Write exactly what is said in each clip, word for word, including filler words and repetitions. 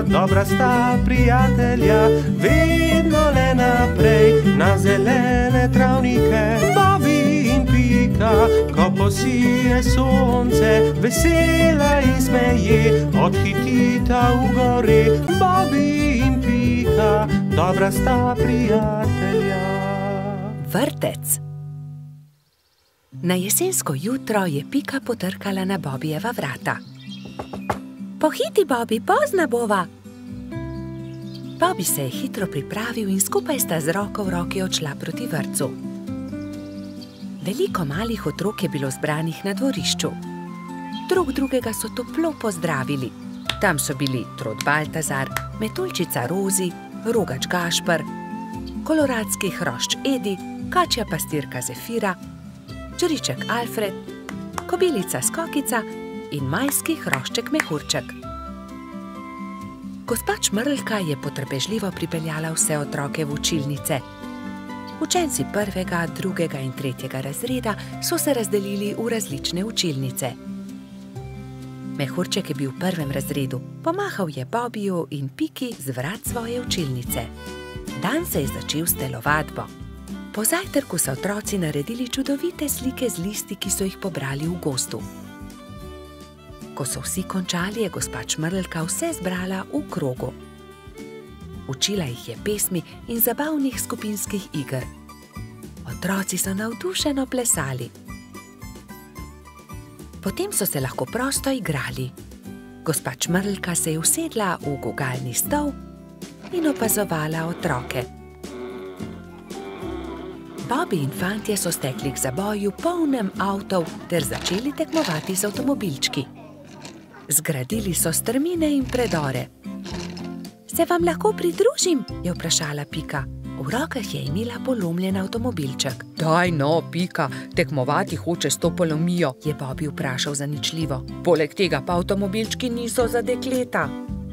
Pika, dobra sta prijatelja, vedno le naprej na zelene travnike. Bobby in Pika, ko posije sonce, vesela in smeje, odhitita v gori. Bobby in Pika, dobra sta prijatelja. Vrtec. Na jesensko jutro je Pika potrkala na Bobbyjeva vrata. Pohiti, Bobby, pozna bova. Bobby se je hitro pripravil in skupaj sta z roko v roki odšla proti vrtcu. Veliko malih otrok je bilo zbranih na dvorišču. Drug drugega so toplo pozdravili. Tam so bili Trod Baltazar, metuljčica Rozi, rogač Gašper, koloradski hrošč Edi, kačja pastirka Zefira, čriček Alfred, kobilica Skokica in majski hrošček Mehurček. Gospa Čmrlka je potrpežljivo pripeljala vse otroke v učilnice. Učenci prvega, drugega in tretjega razreda so se razdelili v različne učilnice. Mehurček je bil v prvem razredu, pomahal je Bobbyju in Piki z vrat svoje učilnice. Dan se je začel s telovadbo. Po zajtrku so otroci naredili čudovite slike z listi, ki so jih pobrali v gozdu. Ko so vsi končali, je gospa Čmrlka vse zbrala v krogu. Učila jih je pesmi in zabavnih skupinskih iger. Otroci so navdušeno plesali. Potem so se lahko prosto igrali. Gospa Čmrlka se je usedla v gugalni stol in opazovala otroke. Bobby in fantje so stekli k zaboju polnem avtov ter začeli tekmovati z avtomobilčki. Zgradili so strmine in predore. Se vam lahko pridružim? Je vprašala Pika. V rokah je imela polomljen avtomobilček. Daj no, Pika, tekmovati hoče s to polomijo, je Bobby vprašal zaničljivo. Poleg tega pa avtomobilčki niso za dekleta.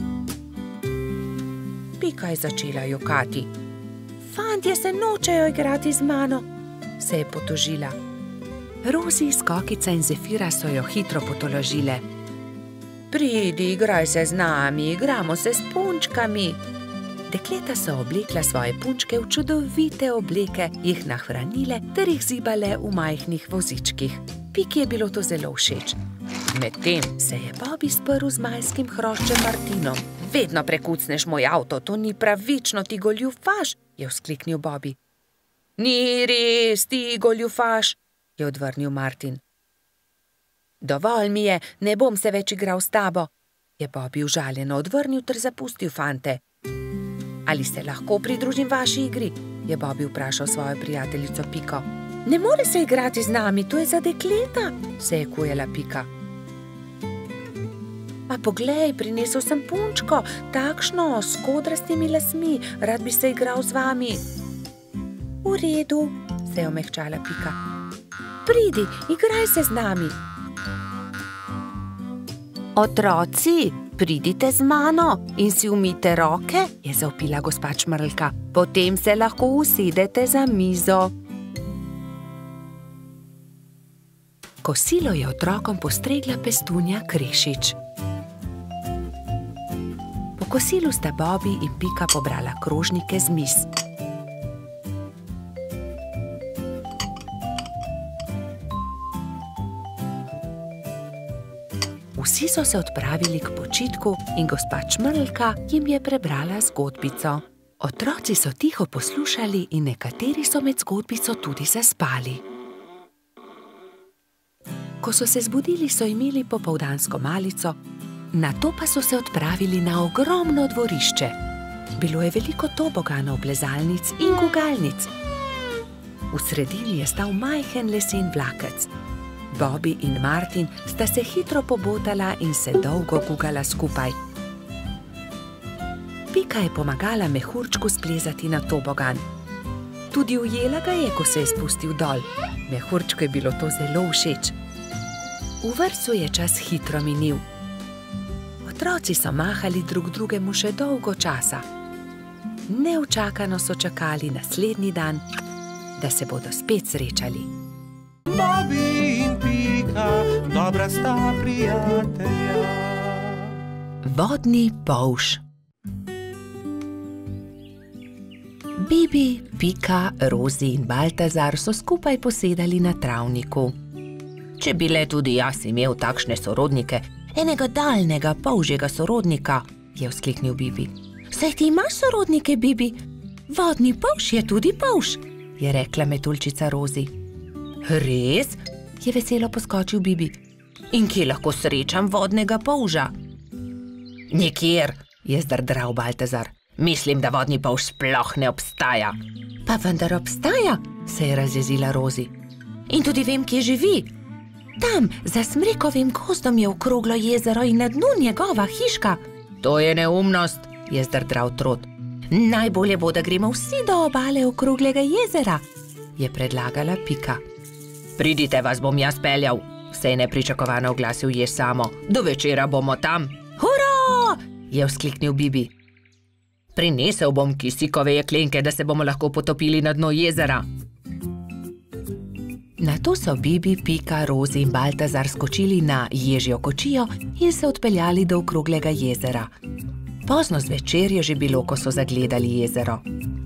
Pika je začela jokati. Fantje se nočejo igrati z mano, se je potožila. Rozi, Skokica in Zefira so jo hitro potolažile. Pridi, igraj se z nami, igramo se s punčkami. Dekleta so oblekla svoje punčke v čudovite obleke, jih nahranile ter jih zibale v majhnih vozičkih. Piki je bilo to zelo všeč. Medtem se je Bobby sprl z majskim hroščem Martinom. Vedno prekucneš moj avto, to ni pravično, ti goljufaš, je vzkliknil Bobby. Ni res, ti goljufaš, je odvrnil Martin. Dovolj mi je, ne bom se več igral s tabo, je Bobby užaljeno odvrnil ter zapustil fante. Ali se lahko pridružim vaši igri, je Bobby vprašal svojo prijateljico Piko. Ne more se igrati z nami, to je za dekleta, se je kujala Pika. A poglej, prinesel sem punčko, takšno, s kodrastimi lasmi, rad bi se igral z vami. V redu, se je omehčala Pika. Pridi, igraj se z nami. Otroci, pridite z mano in si umijte roke, je zavpila gospa Čmrlka. Potem se lahko usedete za mizo. Kosilo je otrokom postregla pestunja Krešič. Po kosilu sta Bobby in Pika pobrala krožnike z miz. Vsi so se odpravili k počitku in gospa Čmrlka jim je prebrala zgodbico. Otroci so tiho poslušali in nekateri so med zgodbico tudi zaspali. Ko so se zbudili, so imeli popoldansko malico, nato pa so se odpravili na ogromno dvorišče. Bilo je veliko toboganov, plezalnic in gugalnic. V sredini je stal majhen lesen vlakec. Bobby in Martin sta se hitro pobotala in se dolgo gugala skupaj. Pika je pomagala Mehurčku splezati na tobogan. Tudi ujela ga je, ko se je spustil dol. Mehurčku je bilo to zelo všeč. V vrtcu je čas hitro minil. Otroci so mahali drug drugemu še dolgo časa. Neučakano so čakali naslednji dan, da se bodo spet srečali. Bobby in Pika, dobra sta prijatelja. Vodni polž. Bibi, Pika, Rozi in Baltazar so skupaj posedali na travniku. Če bi le tudi jaz imel takšne sorodnike, enega daljnega polžjega sorodnika, je vzkliknil Bibi. Saj ti imaš sorodnike, Bibi? Vodni polž je tudi polž, je rekla metuljčica Rozi. Res? Je veselo poskočil Bibi. In kje lahko srečam vodnega polža? Nikjer, je zdrdral Baltazar. Mislim, da vodni polž sploh ne obstaja. Pa vendar obstaja, se je razjezila Rozi. In tudi vem, kje živi. Tam, za smrekovim gozdom je okroglo jezero in na dnu njegova hiška. To je neumnost, je zdrdral Trot. Najbolje bo, da gremo vsi do obale okroglega jezera, je predlagala Pika. Pridite, vas bom jaz peljal, se je nepričakovano oglasil Jež Samo. Do večera bomo tam. Hurra! Je vzkliknil Bibi. Prinesel bom kisikove jeklenke, da se bomo lahko potopili na dno jezera. Nato so Bibi, Pika, Rozi in Baltazar skočili na ježjo kočijo in se odpeljali do okroglega jezera. Pozno zvečer je že bilo, ko so zagledali jezero.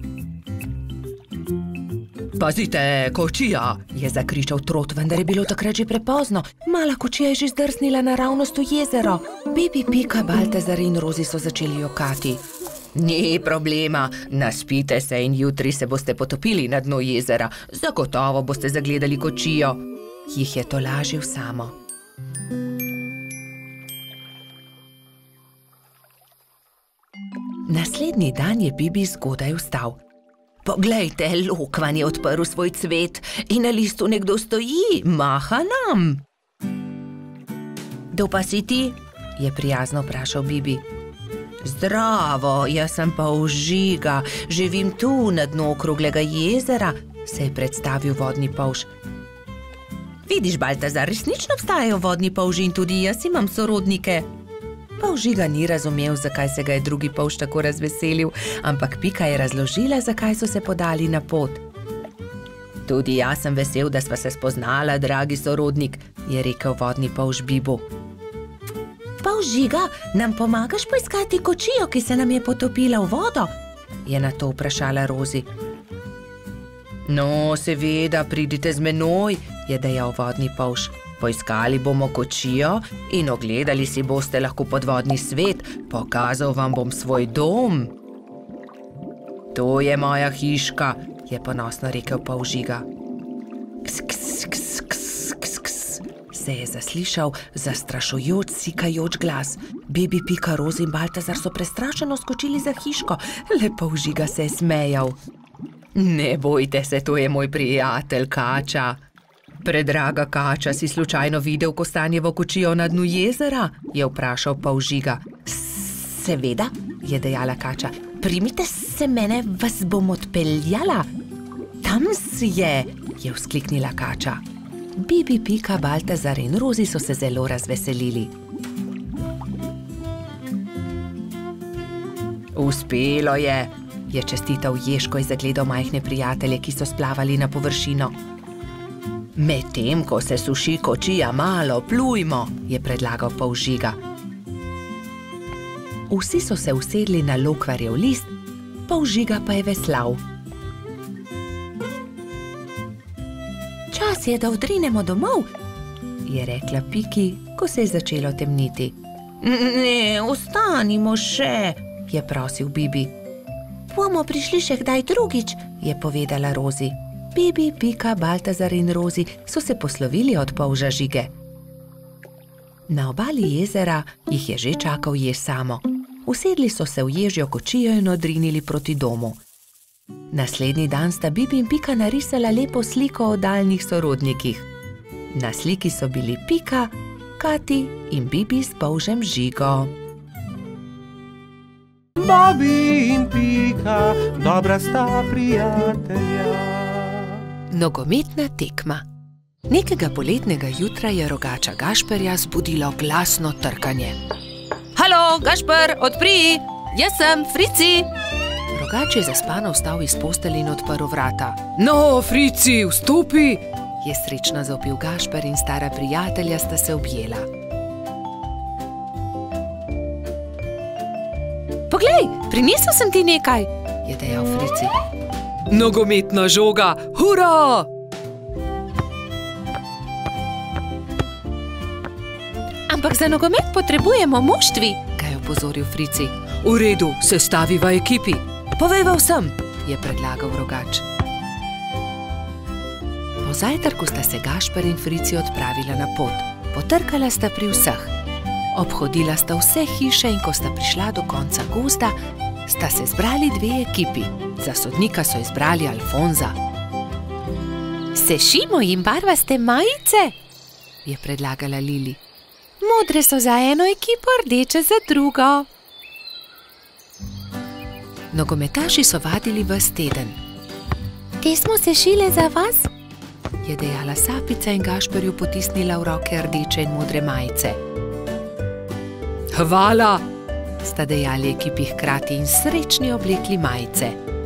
Pazite, kočija, je zakričal Trot, vendar je bilo takrat že prepozno. Mala kočija je že zdrsnila naravnost v jezero. Bibi, Pika, Baltazar in Rozi so začeli jokati. Ni problema, naspite se in jutri se boste potopili na dno jezera. Zagotovo boste zagledali kočijo, jih je tolažil Samo. Naslednji dan je Bibi zgodaj vstal. Poglejte, lokvan je odprl svoj cvet in na listu nekdo stoji, maha nam. Kdo pa si ti? Je prijazno vprašal Bibi. Zdravo, jaz sem Polžiga, živim tu na dnu okroglega jezera, se je predstavil vodni polž. Vidiš, Baltazar, resnično obstajajo vodni polži in tudi jaz imam sorodnike. Polžiga ni razumel, zakaj se ga je drugi polž tako razveselil, ampak Pika je razložila, zakaj so se podali na pot. Tudi jaz sem vesel, da sva se spoznala, dragi sorodnik, je rekel vodni polž Bibu. Polžiga, nam pomagaš poiskati kočijo, ki se nam je potopila v vodo? Je nato vprašala Rozi. No, seveda, pridite z menoj, je dejal vodni polž. Poiskali bomo kočijo in ogledali si boste lahko podvodni svet, pokazal vam bom svoj dom. To je moja hiška, je ponosno rekel Polžiga. Ks, ks, ks, ks, ks, ks, se je zaslišal zastrašujoč, sikajoč glas. Bibi, Pika, Rozi in Baltazar so prestrašeno skočili za hiško, le Polžiga se je smejal. Ne bojte se, to je moj prijatelj Kača. Predraga Kača, si slučajno videl kostanjevo kočijo na dnu jezera? Je vprašal Polžiga. Seveda, je dejala Kača. Primite se mene, vas bom odpeljala. Tam si je, je vzkliknila Kača. Bibi, Pika, Baltazar in Rozi so se zelo razveselili. Uspelo je, je čestital Jež, ko je zagledal majhne prijatelje, ki so splavali na površino. Medtem, ko se suši kočija, malo plujmo, je predlagal Polžiga. Vsi so se usedli na lokvarjev list, Polžiga pa je veslal. Čas je, da odrinemo domov, je rekla Piki, ko se je začelo temniti. Ne, ostanimo še, je prosil Bibi. Bomo prišli še kdaj drugič, je povedala Rozi. Bibi, Pika, Baltazar in Rozi so se poslovili od polža Žige. Na obali jezera jih je že čakal Jež Samo. Usedli so se v ježjo kočijo in odrinili proti domu. Naslednji dan sta Bibi in Pika narisala lepo sliko o daljnih sorodnikih. Na sliki so bili Pika, Kati in Bibi s polžem Žigo. Bobi in Pika, dobra sta prijatelja. Nogometna tekma. Nekega poletnega jutra je rogača Gašperja zbudilo glasno trkanje. Halo, Gašper, odpri! Jaz sem, Frici! Rogač je zaspano vstal iz postelje in odprl vrata. No, Frici, vstopi! Je srečno zavpil Gašper in stara prijatelja sta se objela. Poglej, prinesel sem ti nekaj, je dejal Frici. Nogometna žoga, hura! Ampak za nogomet potrebujemo moštvi, ga je opozoril Frici. V redu, sestaviva ekipi. Povejva vsem, je predlagal Rogač. Po zajtrku sta se Gašper in Frici odpravila na pot. Potrkala sta pri vseh. Obhodila sta vse hiše in ko sta prišla do konca gozda, sta se zbrali dve ekipi. Za sodnika so izbrali Alfonza. Sešimo jim barvaste majice, je predlagala Lili. Modre so za eno ekipo, rdeče za drugo. Nogometaši so vadili ves teden. Te smo sešile za vas, je dejala Sapica in Gašperju potisnila v roke rdeče in modre majice. Hvala, sta dejali ekipi hkrati in srečni oblekli majice.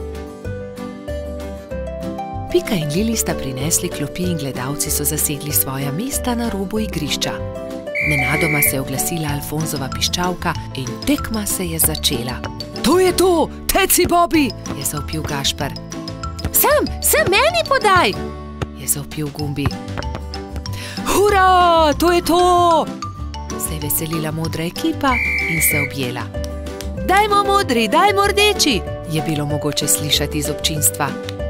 Pika in Lili sta prinesli klopi in gledalci so zasedli svoja mesta na robu igrišča. Nenadoma se je oglasila Alfonzova piščalka in tekma se je začela. To je to, teci Bobi, je zavpil Gašper. Sem, sem meni podaj, je zavpil Gumbi. Hura, to je to, se je veselila modra ekipa in se objela. Dajmo modri, dajmo rdeči, je bilo mogoče slišati iz občinstva.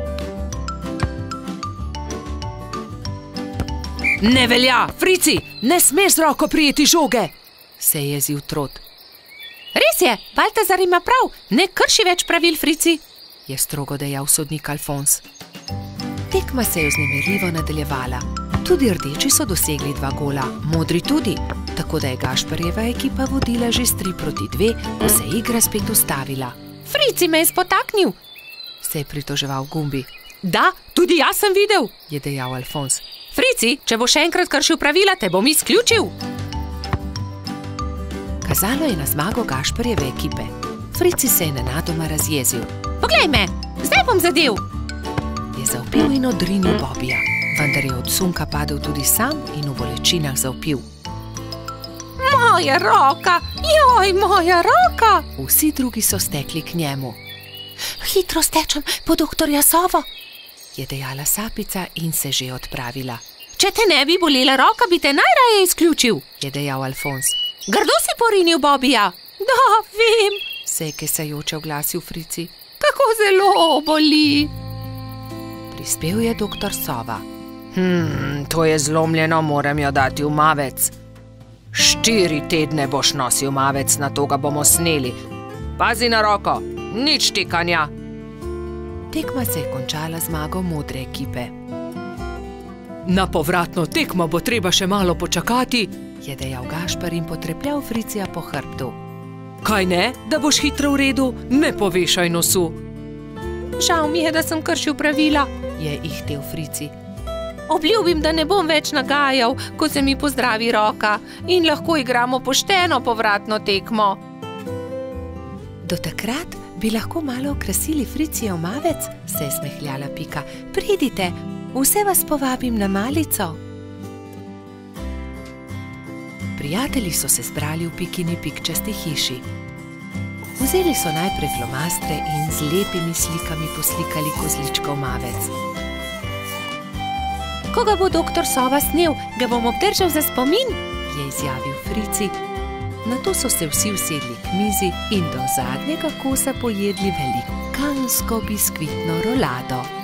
Ne velja, Frici, ne smeš z roko prijeti žoge, se je jezil Trot. Res je, Baltazar ima prav, ne krši več pravil, Frici, je strogo dejal sodnik Alfons. Tekma se je vznemirljivo nadaljevala. Tudi rdeči so dosegli dva gola, modri tudi, tako da je Gašperjeva ekipa vodila že s tri proti dve, ko se je igra spet ustavila. Frici me je spotaknil, se je pritoževal Gumbi. Da, tudi jaz sem videl, je dejal Alfons. Frici, če bo še enkrat kršil pravila, te bom izključil. Kazalo je na zmago Gašperjeve ekipe. Frici se je nenadoma razjezil. Poglej me, zdaj bom zadev, je zavpil in odrinil Bobija, vendar je od sunka padel tudi sam in v bolečinah zavpil. Moja roka, joj, moja roka! Vsi drugi so stekli k njemu. Hitro stečem po doktorja Sovo, je dejala Sapica in se že odpravila. Če te ne bi bolela roka, bi te najraje izključil, je dejal Alfons. Grdo si porinil Bobija. Da, vem, se je kesajoče oglasil Frici. Kako zelo boli. Prispel je doktor Sova. Hm, to je zlomljeno, moram jo dati v mavec. Štiri tedne boš nosil mavec, na to ga bomo sneli. Pazi na roko, nič tikanja. Tekma se je končala zmago modre ekipe. Na povratno tekmo bo treba še malo počakati, je dejal Gašper in potrepljal Fricija po hrbtu. Kaj ne, da boš hitro v redu, ne povešaj nosu. Žal mi je, da sem kršil pravila, je ihtel Frici. Obljubim, da ne bom več nagajal, ko se mi pozdravi roka in lahko igramo pošteno povratno tekmo. Do takrat bi lahko malo okrasili Fricijev mavec, se je smehljala Pika. Pridite, vse vas povabim na malico. Prijatelji so se zbrali v Pikini pikčasti hiši. Vzeli so najprej flomastre in z lepimi slikami poslikali kozličkov mavec. Ko ga bo doktor Sova snel, ga bom obdržal za spomin, je izjavil Frici. Nato so se vsi usedli k mizi in do zadnjega kosa pojedli velikansko biskvitno rolado.